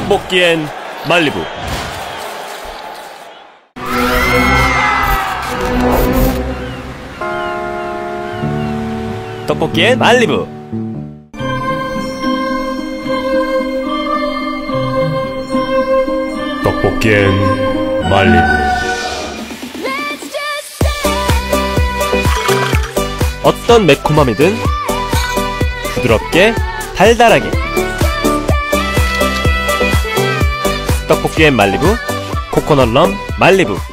떡볶이엔 말리부. 떡볶이엔 말리부. 떡볶이엔 말리부. 어떤 매콤함이든 부드럽게 달달하게. 떡볶이엔 말리부, 코코넛 럼 말리부.